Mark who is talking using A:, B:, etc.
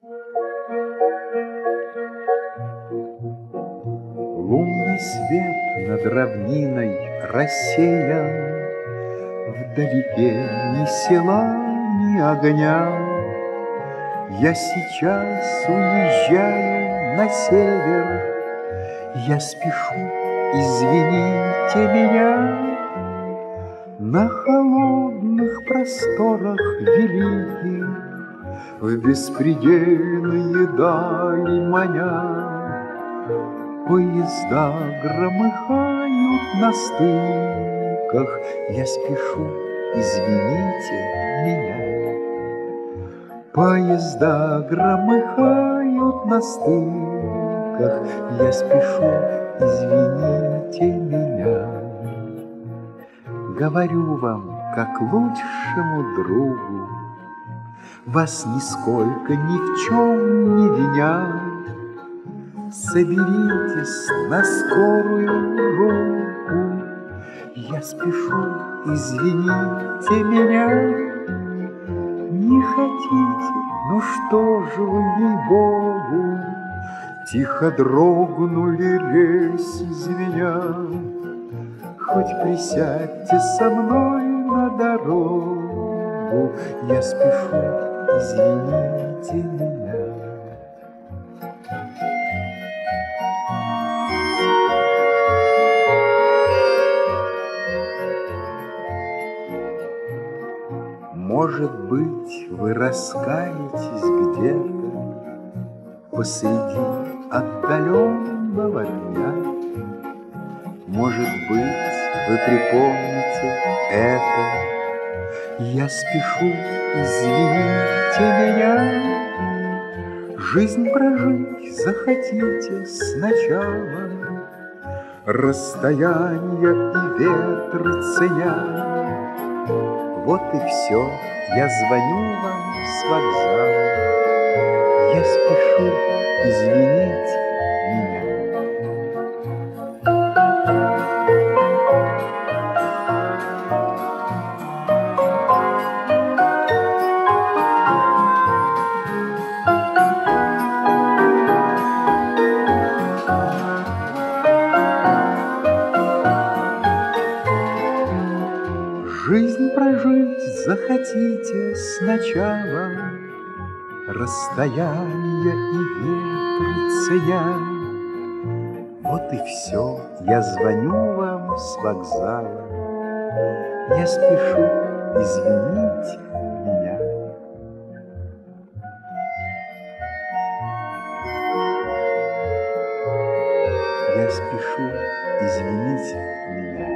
A: Лунный свет над равниной рассеян, вдалеке ни села, ни огня. Я сейчас уезжаю на север, я спешу, извините меня. На холодных просторах великих, в беспредельные дали маня, поезда громыхают на стыках, я спешу, извините меня. Поезда громыхают на стыках, я спешу, извините меня. Говорю вам, как лучшему другу, вас нисколько ни в чем не виня. Соберитесь на скорую руку, я спешу, извините меня. Не хотите, ну что же вы, ей-богу, тихо дрогнули рельсы звеня. Хоть присядьте со мной на дорогу, я спешу, извините меня. Может быть, вы раскаетесь где-то посреди отдаленного дня. Может быть, вы припомните это. Я спешу, извините меня. Жизнь прожить захотите сначала, расстояние и ветры ценя. Вот и все, я звоню вам с вокзала, я спешу, извините меня. Жизнь прожить захотите сначала, расстояние и ветры ценя. Вот и все, я звоню вам с вокзала, я спешу, извините меня. Я спешу, извините меня.